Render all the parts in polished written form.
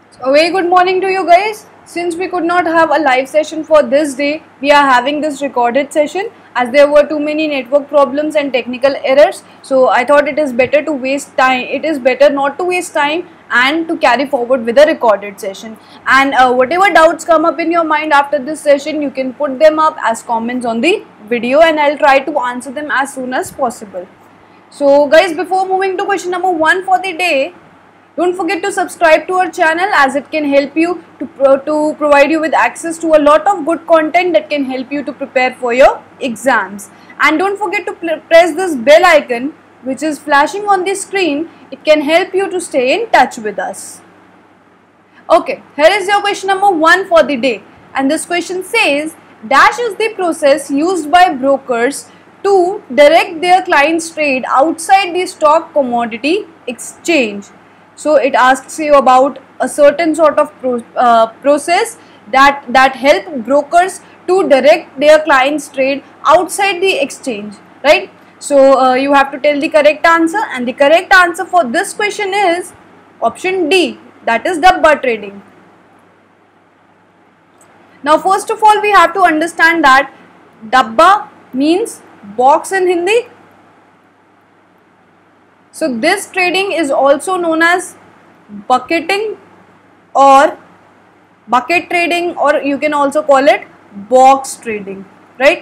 A very good morning to you guys. Since we could not have a live session for this day, we are having this recorded session as there were too many network problems and technical errors. So I thought it is better to waste time. It is better not to waste time and to carry forward with a recorded session. And whatever doubts come up in your mind after this session, you can put them up as comments on the video and I'll try to answer them as soon as possible. So guys, before moving to question number 1 for the day, don't forget to subscribe to our channel as it can help you to provide you with access to a lot of good content that can help you to prepare for your exams. And don't forget to press this bell icon which is flashing on the screen. It can help you to stay in touch with us. Okay, here is your question number 1 for the day. And this question says, dash is the process used by brokers to direct their clients' trade outside the stock commodity exchange. So it asks you about a certain sort of process that help brokers to direct their clients' trade outside the exchange, right? So you have to tell the correct answer, and the correct answer for this question is option D, that is Dabba trading. Now first of all we have to understand that Dabba means box in Hindi. So this trading is also known as bucketing or bucket trading, or you can also call it box trading, right?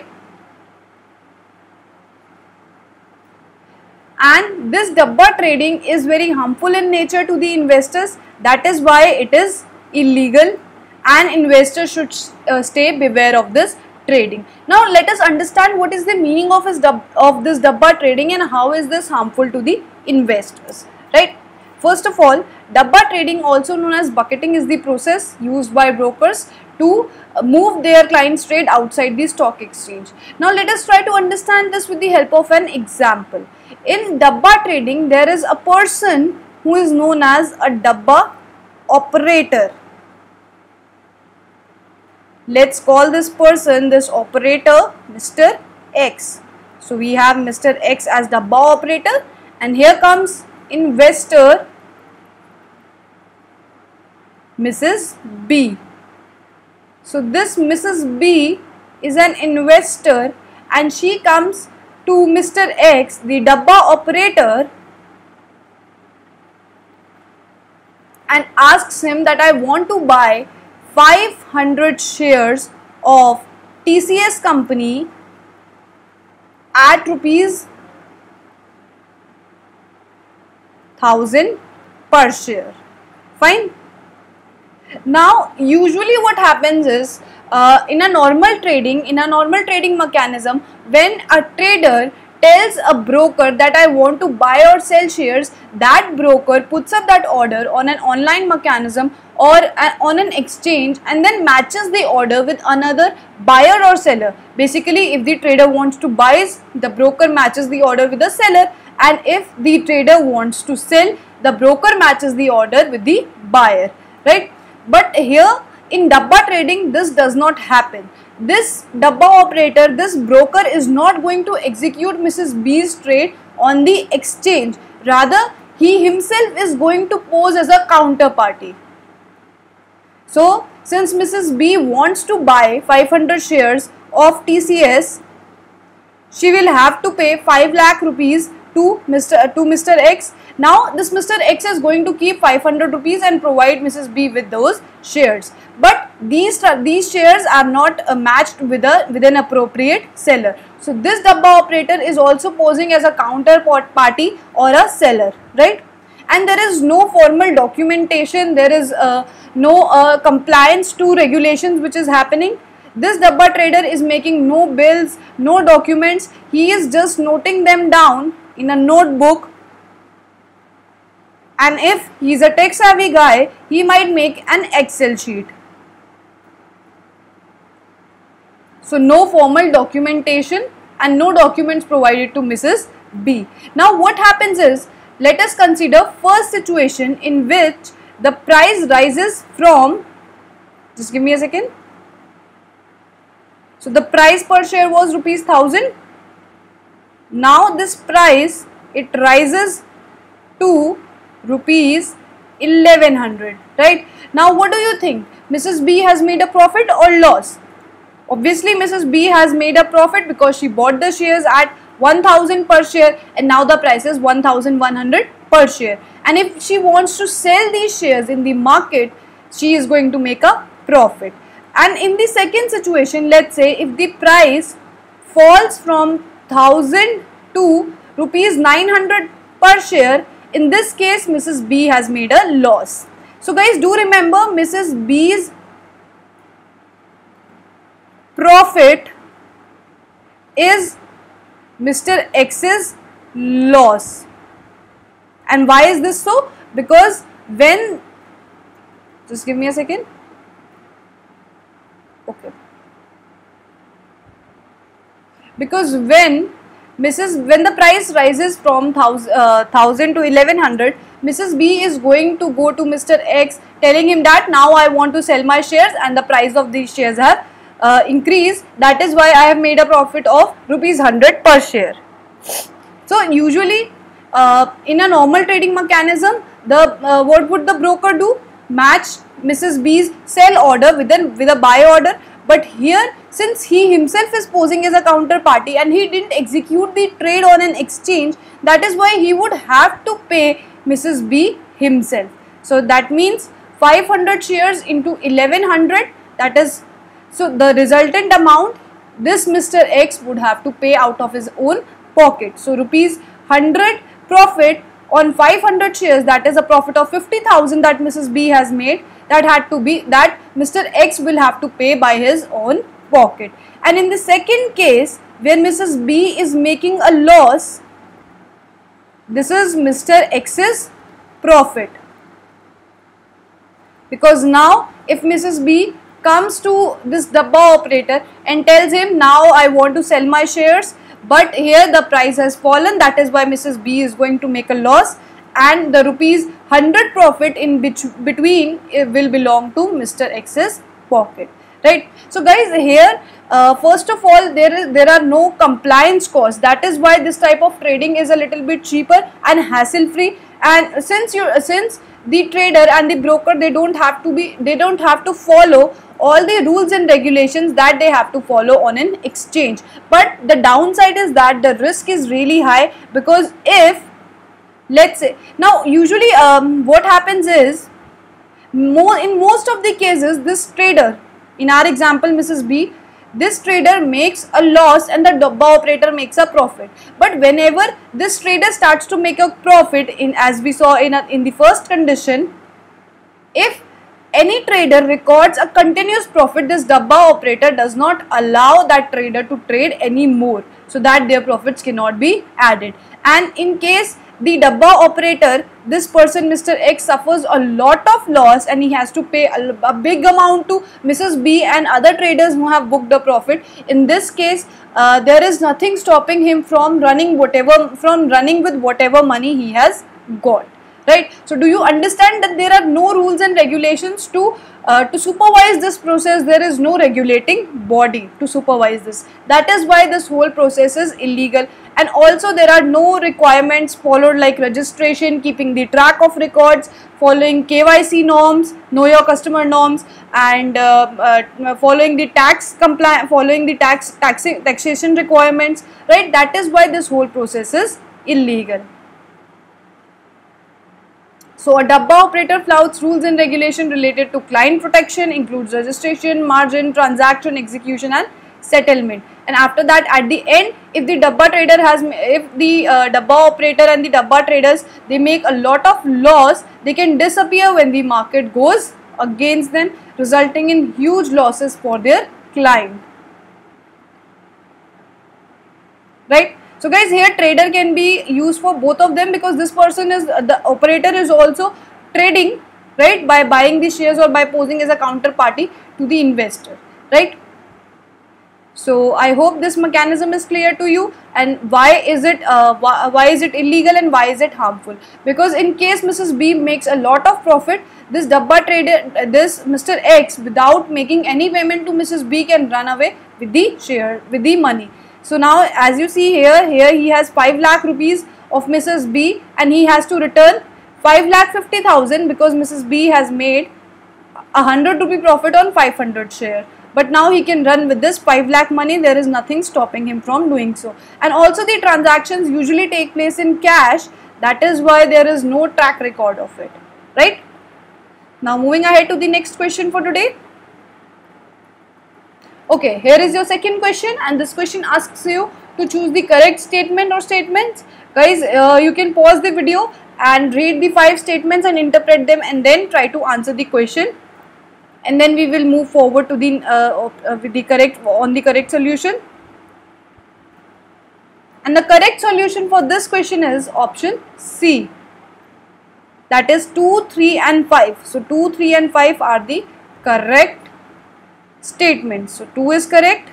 And this Dabba trading is very harmful in nature to the investors. That is why it is illegal and investors should stay beware of this trading. Now let us understand what is the meaning of this Dabba trading and how is this harmful to the investors, right? First of all, Dabba trading, also known as bucketing, is the process used by brokers to move their clients' trade outside the stock exchange. Now let us try to understand this with the help of an example. In Dabba trading, there is a person who is known as a Dabba operator. Let's call this person, this operator, Mr. X. So we have Mr. X as Dabba operator, and here comes investor Mrs. B. So this Mrs. B is an investor and she comes to Mr. X, the Dabba operator, and asks him that I want to buy 500 shares of TCS company at rupees 1000 per share. Fine. Now usually what happens is in a normal trading mechanism, when a trader tells a broker that I want to buy or sell shares, that broker puts up that order on an online mechanism or on an exchange and then matches the order with another buyer or seller. Basically, if the trader wants to buy, the broker matches the order with the seller, and if the trader wants to sell, the broker matches the order with the buyer, right? But here in Dabba trading, this does not happen. This Dabba operator, this broker is not going to execute Mrs. B's trade on the exchange. Rather, he himself is going to pose as a counterparty. So, since Mrs. B wants to buy 500 shares of TCS, she will have to pay 5 lakh rupees to Mr. X. Now this Mr. X is going to keep 500 rupees and provide Mrs. B with those shares. But these shares are not matched with an appropriate seller. So this Dabba operator is also posing as a counterparty or a seller, right? And there is no formal documentation, there is no compliance to regulations which is happening. This Dabba trader is making no bills, no documents. He is just noting them down in a notebook, and if he is a tech savvy guy, he might make an Excel sheet. So no formal documentation and no documents provided to Mrs. B. Now what happens is, let us consider first situation in which the price rises from, just give me a second. So the price per share was rupees 1000. Now this price, it rises to rupees 1100, right? Now what do you think? Mrs. B has made a profit or loss? Obviously Mrs. B has made a profit because she bought the shares at 1000 per share and now the price is 1100 per share. And if she wants to sell these shares in the market, she is going to make a profit. And in the second situation, let's say if the price falls from 1000 to rupees 900 per share, in this case Mrs. B has made a loss. So guys, do remember Mrs. B's profit is Mr. X's loss. And why is this so? Because when, just give me a second. Okay. Because when the price rises from 1000 to 1100, Mrs. B is going to go to Mr. X telling him that now I want to sell my shares and the price of these shares have increased. That is why I have made a profit of rupees 100 per share. So usually in a normal trading mechanism, what would the broker do? Match Mrs. B's sell order with a buy order. But here, since he himself is posing as a counterparty and he didn't execute the trade on an exchange, that is why he would have to pay Mrs. B himself. So that means 500 shares into 1100, that is, so the resultant amount this Mr. X would have to pay out of his own pocket. So rupees 100 profit on 500 shares, that is a profit of 50,000 that Mrs. B has made, that Mr. X will have to pay by his own pocket. And in the second case, where Mrs. B is making a loss, this is Mr. X's profit. Because now if Mrs. B comes to this Dabba operator and tells him now I want to sell my shares, but here the price has fallen, that is why Mrs. B is going to make a loss, and the rupees 100 profit in between will belong to Mr. X's pocket, right? So guys, here first of all there are no compliance costs. That is why this type of trading is a little bit cheaper and hassle free. And since the trader and the broker, they don't have to follow all the rules and regulations that they have to follow on an exchange. But the downside is that the risk is really high, because if, let's say, now usually what happens is, in most of the cases, this trader, in our example Mrs. B, this trader makes a loss and the Dabba operator makes a profit. But whenever this trader starts to make a profit, as we saw in the first condition, if any trader records a continuous profit, this Dabba operator does not allow that trader to trade anymore, so that their profits cannot be added. And in case the Dabba operator, this person Mr. X, suffers a lot of loss and he has to pay a big amount to Mrs. B and other traders who have booked a profit, in this case there is nothing stopping him from running with whatever money he has got, right? So do you understand that there are no rules and regulations to supervise this process? There is no regulating body to supervise this. That is why this whole process is illegal. And also there are no requirements followed, like registration, keeping the track of records, following KYC norms, know your customer norms, and following the taxation requirements, right? That is why this whole process is illegal. So a Dabba operator flouts rules and regulation related to client protection, includes registration, margin, transaction, execution and settlement. And after that, at the end, if the Dabba Dabba operator and the Dabba traders, they make a lot of loss, they can disappear when the market goes against them, resulting in huge losses for their client, right? So guys, here trader can be used for both of them, because this person is, the operator is also trading, right, by buying the shares or by posing as a counterparty to the investor, right? So I hope this mechanism is clear to you, and why is it illegal and why is it harmful? Because in case Mrs. B makes a lot of profit, this Dabba trader, this Mr. X, without making any payment to Mrs. B, can run away with the share, with the money. So now, as you see here he has 5 lakh rupees of Mrs. B and he has to return 5,50,000 because Mrs. B has made 100 rupee profit on 500 share. But now he can run with this 5 lakh money. There is nothing stopping him from doing so. And also the transactions usually take place in cash. That is why there is no track record of it. Right? Now moving ahead to the next question for today. Okay, here is your second question, and this question asks you to choose the correct statement or statements. Guys, you can pause the video and read the 5 statements and interpret them, and then try to answer the question. And then we will move forward to the with the correct solution. And the correct solution for this question is option C. That is 2, 3 and 5. So 2, 3 and 5 are the correct statements. So 2 is correct,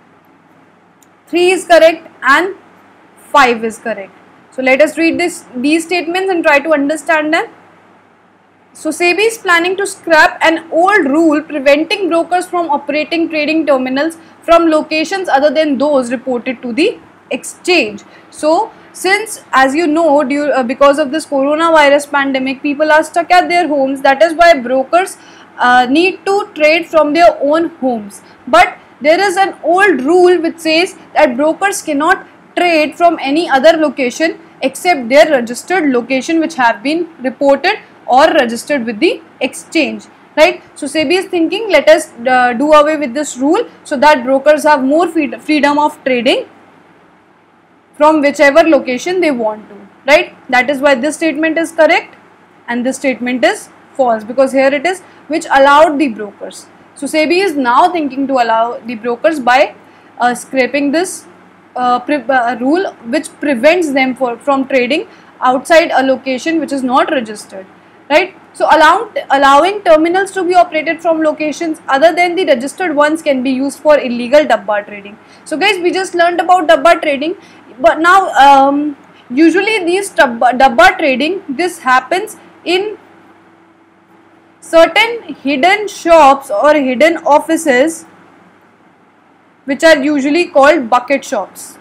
3 is correct and 5 is correct. So let us read these statements and try to understand them. So SEBI is planning to scrap an old rule preventing brokers from operating trading terminals from locations other than those reported to the exchange. So since, as you know, because of this coronavirus pandemic, people are stuck at their homes. That is why brokers need to trade from their own homes. But there is an old rule which says that brokers cannot trade from any other location except their registered location, which have been reported or registered with the exchange, right? So SEBI is thinking, let us do away with this rule so that brokers have more freedom of trading from whichever location they want to, right? That is why this statement is correct and this statement is false, because here it is which allowed the brokers. So SEBI is now thinking to allow the brokers by scrapping this rule which prevents them from trading outside a location which is not registered, right? So allowing terminals to be operated from locations other than the registered ones can be used for illegal dabba trading. So guys, we just learned about dabba trading, but now usually these dabba trading, this happens in certain hidden shops or hidden offices which are usually called bucket shops,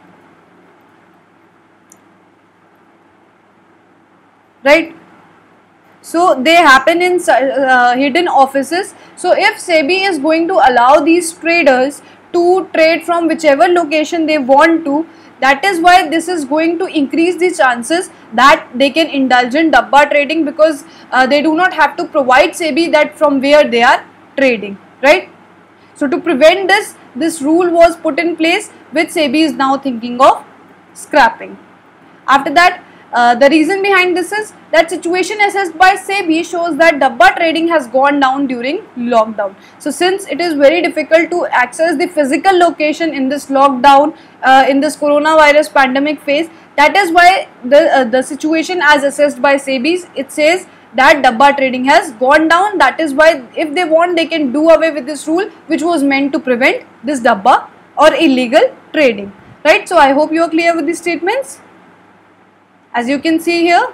right? So they happen in hidden offices. So if SEBI is going to allow these traders to trade from whichever location they want to, that is why this is going to increase the chances that they can indulge in dabba trading, because they do not have to provide SEBI that from where they are trading, right? So to prevent this rule was put in place, which SEBI is now thinking of scrapping. After that, the reason behind this is that situation assessed by SEBI shows that dabba trading has gone down during lockdown. So since it is very difficult to access the physical location in this lockdown, in this coronavirus pandemic phase, that is why the situation as assessed by SEBI, it says that dabba trading has gone down. That is why if they want, they can do away with this rule which was meant to prevent this dabba or illegal trading, right? So I hope you are clear with these statements. As you can see here,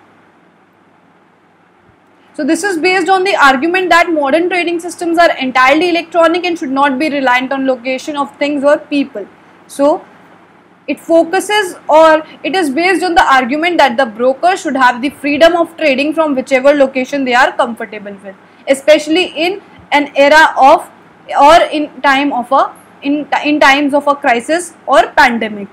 so this is based on the argument that modern trading systems are entirely electronic and should not be reliant on location of things or people. So it focuses, or it is based on the argument that the broker should have the freedom of trading from whichever location they are comfortable with, especially in an era of, or in times of a crisis or pandemic.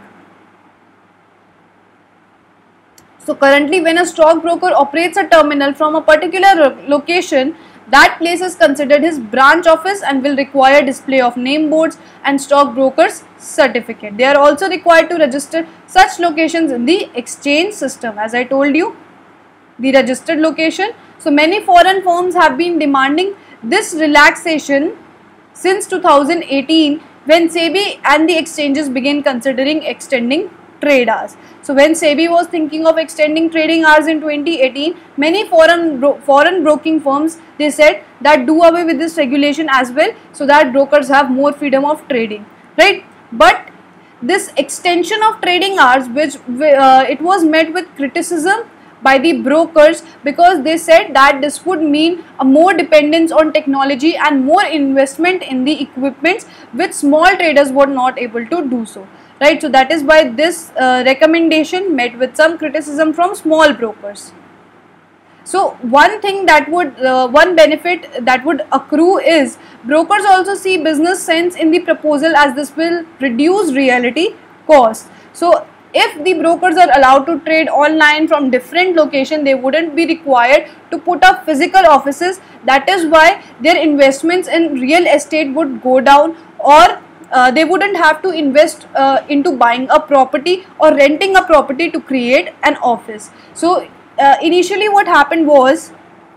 So currently, when a stockbroker operates a terminal from a particular location, that place is considered his branch office and will require display of name boards and stockbroker's certificate. They are also required to register such locations in the exchange system. As I told you, the registered location. So many foreign firms have been demanding this relaxation since 2018, when SEBI and the exchanges began considering extending trade hours. So when SEBI was thinking of extending trading hours in 2018, many foreign broking firms, they said that do away with this regulation as well, so that brokers have more freedom of trading, right? But this extension of trading hours, which it was met with criticism by the brokers, because they said that this would mean a more dependence on technology and more investment in the equipments, which small traders were not able to do so. Right, so that is why this recommendation met with some criticism from small brokers. So one thing that would one benefit that would accrue is brokers also see business sense in the proposal, as this will reduce reality costs. So if the brokers are allowed to trade online from different locations, they wouldn't be required to put up physical offices. That is why their investments in real estate would go down, or they wouldn't have to invest into buying a property or renting a property to create an office. So initially what happened was,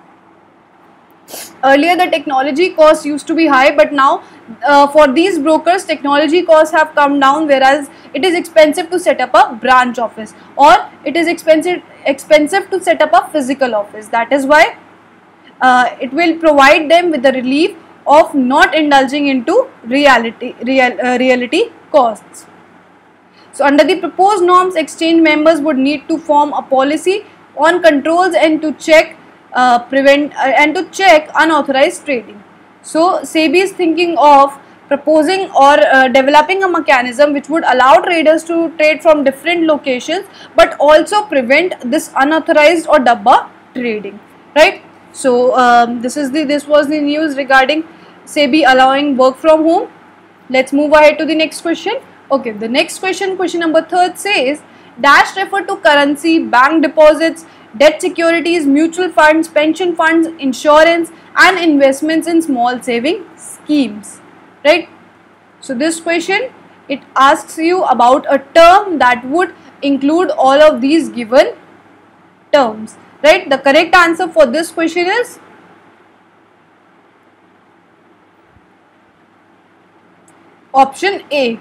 earlier the technology costs used to be high, but now for these brokers technology costs have come down, whereas it is expensive to set up a branch office, or it is expensive to set up a physical office. That is why it will provide them with the relief of not indulging into reality costs. So under the proposed norms, exchange members would need to form a policy on controls and to check check unauthorized trading. So SEBI is thinking of proposing or developing a mechanism which would allow traders to trade from different locations, but also prevent this unauthorized or dabba trading, right? So this was the news regarding SEBI allowing work from home. Let's move ahead to the next question. Okay, the next question number 3 says, dash refer to currency, bank deposits, debt securities, mutual funds, pension funds, insurance and investments in small saving schemes, right? So this question, it asks you about a term that would include all of these given terms, right? The correct answer for this question is option A.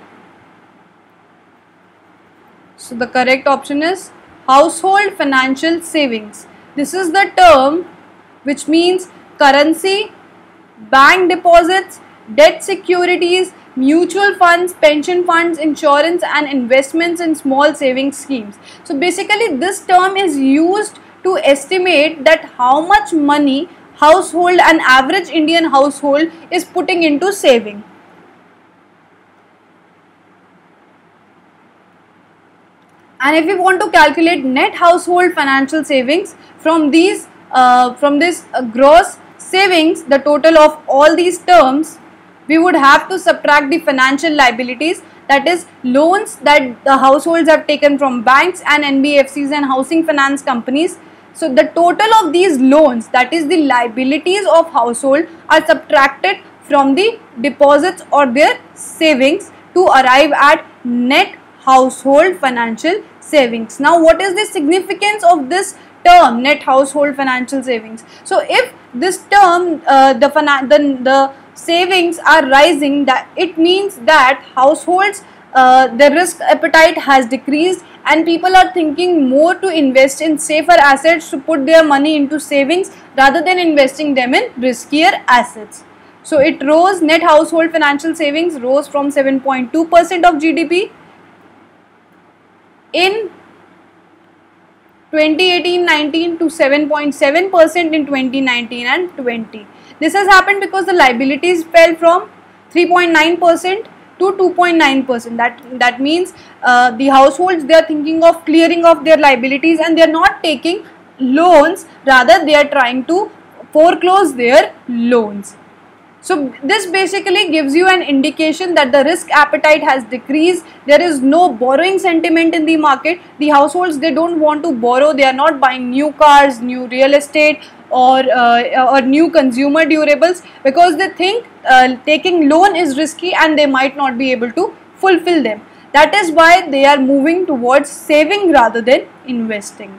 So the correct option is household financial savings. This is the term which means currency, bank deposits, debt securities, mutual funds, pension funds, insurance and investments in small savings schemes. So basically this term is used to estimate that how much money household, an average Indian household, is putting into saving. And if we want to calculate net household financial savings from these this gross savings, the total of all these terms, we would have to subtract the financial liabilities, that is loans that the households have taken from banks and NBFCs and housing finance companies. So the total of these loans, that is the liabilities of household, are subtracted from the deposits or their savings to arrive at net household financial savings. Now what is the significance of this term, net household financial savings? So if this term the savings are rising, that it means that households the risk appetite has decreased and people are thinking more to invest in safer assets, to put their money into savings rather than investing them in riskier assets. So it rose, net household financial savings rose from 7.2% of GDP in 2018-19 to 7.7% in 2019 and 20. This has happened because the liabilities fell from 3.9% to 2.9%. That means the households, they are thinking of clearing off their liabilities and they are not taking loans, rather they are trying to foreclose their loans. So this basically gives you an indication that the risk appetite has decreased. There is no borrowing sentiment in the market. The households, they don't want to borrow. They are not buying new cars, new real estate or new consumer durables, because they think taking loan is risky and they might not be able to fulfill them. That is why they are moving towards saving rather than investing.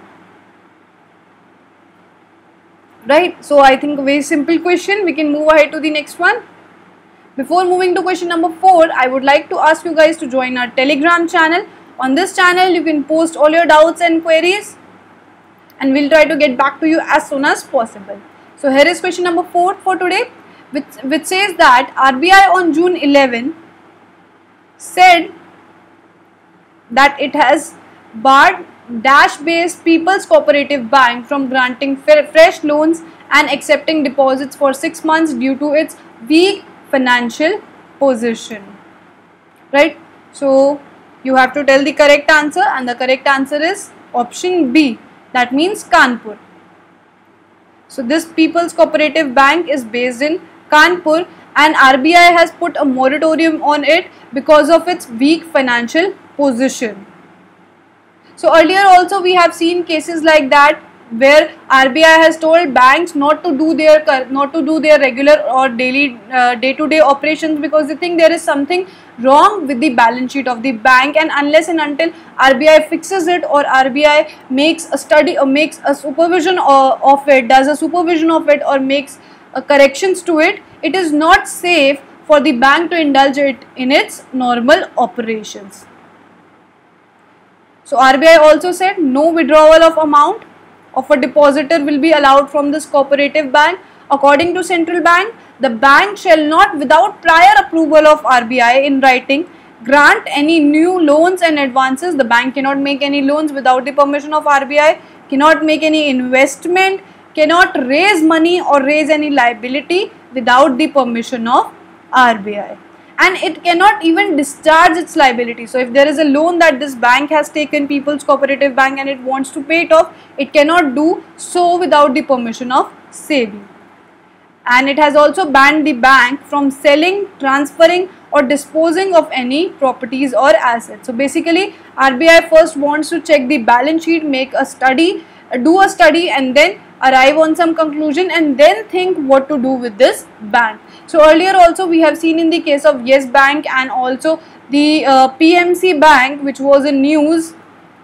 Right, so I think a very simple question. We can move ahead to the next one. Before moving to question number 4, I would like to ask you guys to join our Telegram channel. On this channel, you can post all your doubts and queries and we'll try to get back to you as soon as possible. So here is question number 4 for today, which says that RBI on June 11 said that it has barred Dash-based People's Cooperative Bank from granting fresh loans and accepting deposits for 6 months due to its weak financial position. Right? So you have to tell the correct answer, and the correct answer is option B. That means Kanpur. So this People's Cooperative Bank is based in Kanpur, and RBI has put a moratorium on it because of its weak financial position. So earlier also we have seen cases like that where RBI has told banks not to do their regular or daily day-to-day operations because they think there is something wrong with the balance sheet of the bank, and unless and until RBI fixes it or RBI makes a study or makes a supervision of it, does a supervision of it or makes corrections to it, it is not safe for the bank to indulge it in its normal operations. So RBI also said no withdrawal of amount of a depositor will be allowed from this cooperative bank. According to central bank, the bank shall not, without prior approval of RBI in writing, grant any new loans and advances. The bank cannot make any loans without the permission of RBI, cannot make any investment, cannot raise money or raise any liability without the permission of RBI. And it cannot even discharge its liability. So if there is a loan that this bank has taken, People's Cooperative Bank, and it wants to pay it off, it cannot do so without the permission of SEBI. And it has also banned the bank from selling, transferring or disposing of any properties or assets. So basically RBI first wants to check the balance sheet, make a study, do a study, and then arrive on some conclusion and then think what to do with this bank. So earlier also we have seen in the case of Yes Bank and also the PMC Bank, which was in news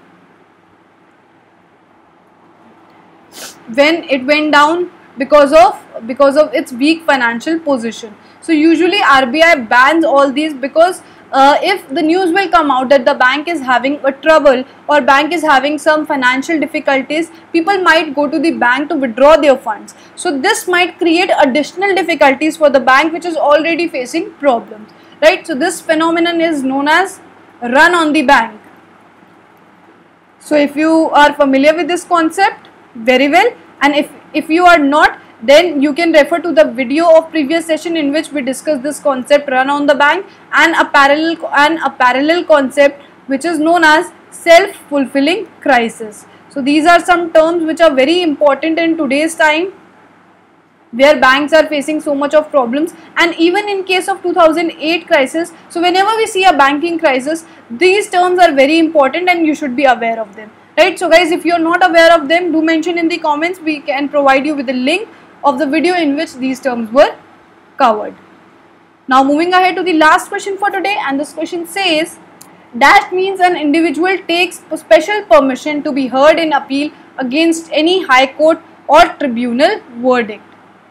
when it went down because of its weak financial position. So usually RBI bans all these because if the news will come out that the bank is having a trouble or bank is having some financial difficulties, people might go to the bank to withdraw their funds. So this might create additional difficulties for the bank which is already facing problems, right? So this phenomenon is known as run on the bank. So if you are familiar with this concept, very well, and if you are not, then you can refer to the video of previous session in which we discussed this concept run on the bank and a parallel concept which is known as self-fulfilling crisis. So these are some terms which are very important in today's time where banks are facing so much of problems, and even in case of 2008 crisis. So whenever we see a banking crisis, these terms are very important and you should be aware of them, right? So guys, if you are not aware of them, do mention in the comments. We can provide you with the link of the video in which these terms were covered. Now moving ahead to the last question for today, and this question says dash means an individual takes special permission to be heard in appeal against any high court or tribunal verdict.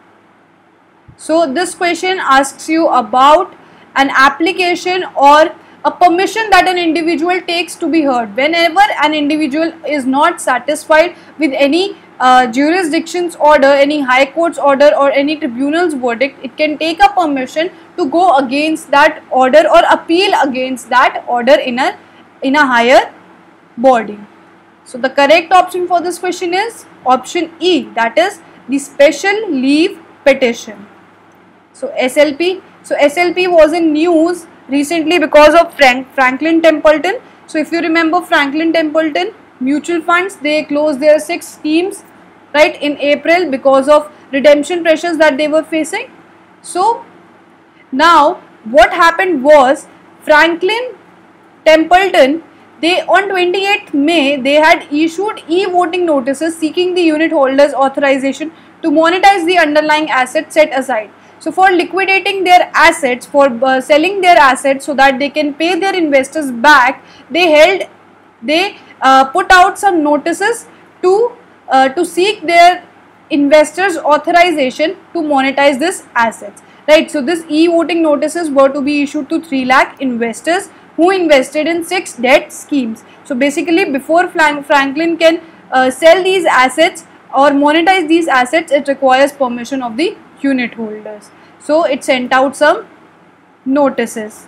So this question asks you about an application or a permission that an individual takes to be heard. Whenever an individual is not satisfied with any jurisdiction's order, any high court's order or any tribunal's verdict, it can take a permission to go against that order or appeal against that order in a higher body. So the correct option for this question is option E, that is the special leave petition. So SLP. So SLP was in news recently because of Franklin Templeton. So if you remember Franklin Templeton mutual funds, they closed their 6 schemes, right, in April because of redemption pressures that they were facing. So now what happened was Franklin Templeton, they on 28th May they had issued e-voting notices seeking the unit holders authorization to monetize the underlying assets set aside. So for liquidating their assets, for selling their assets so that they can pay their investors back, they put out some notices to seek their investors authorization to monetize this assets, right? So this e-voting notices were to be issued to 3 lakh investors who invested in 6 debt schemes. So basically before Franklin can sell these assets or monetize these assets, it requires permission of the unit holders. So it sent out some notices.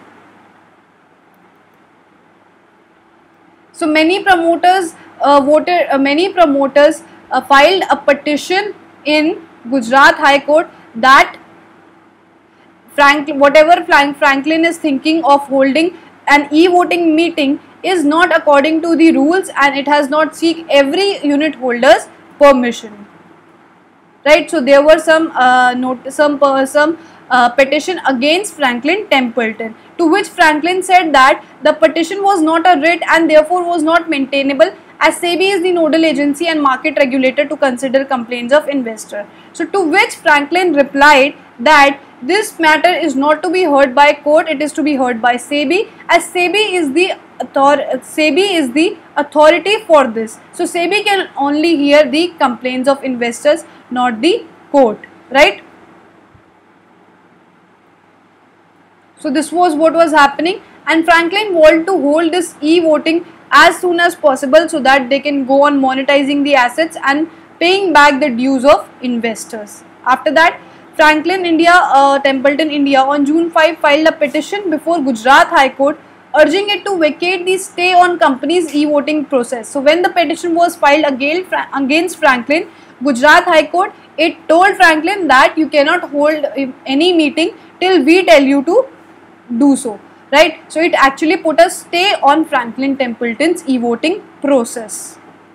So many promoters filed a petition in Gujarat High Court that whatever Franklin is thinking of holding an e-voting meeting is not according to the rules and it has not seek every unit holder's permission. right? So there were some petition against Franklin Templeton, to which Franklin said that the petition was not a writ and therefore was not maintainable, as SEBI is the nodal agency and market regulator to consider complaints of investor. So to which Franklin replied that this matter is not to be heard by court, it is to be heard by SEBI, as SEBI is the authority for this. So SEBI can only hear the complaints of investors, not the court, right? So this was what was happening, and Franklin wanted to hold this e-voting as soon as possible so that they can go on monetizing the assets and paying back the dues of investors. After that, Franklin Templeton India on June 5 filed a petition before Gujarat High Court urging it to vacate the stay on company's e-voting process. So when the petition was filed against Franklin, Gujarat High Court, it told Franklin that you cannot hold any meeting till we tell you to do so, right? So it actually put a stay on Franklin Templeton's e-voting process,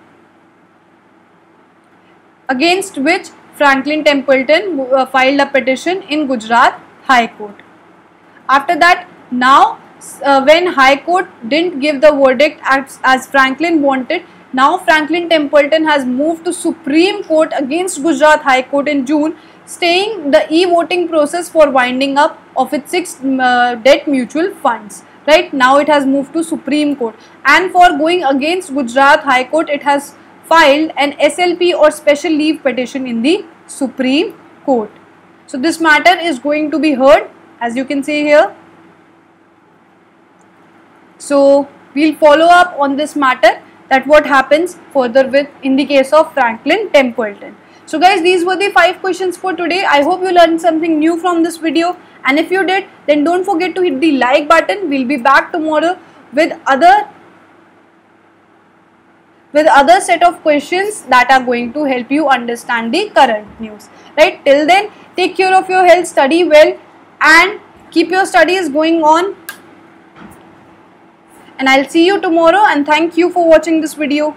against which Franklin Templeton filed a petition in Gujarat High Court. After that, now when High Court didn't give the verdict as Franklin wanted, now Franklin Templeton has moved to Supreme Court against Gujarat High Court in June, staying the e-voting process for winding up of its 6 debt mutual funds. Right now it has moved to Supreme Court, and for going against Gujarat High Court, it has filed an SLP or special leave petition in the Supreme Court. So this matter is going to be heard, as you can see here. So we'll follow up on this matter, that what happens further with in the case of Franklin Templeton. So guys, these were the 5 questions for today. I hope you learned something new from this video, and if you did, then don't forget to hit the like button. We'll be back tomorrow with other set of questions that are going to help you understand the current news, right? Till then, take care of your health, study well, and keep your studies going on. And I'll see you tomorrow, and thank you for watching this video.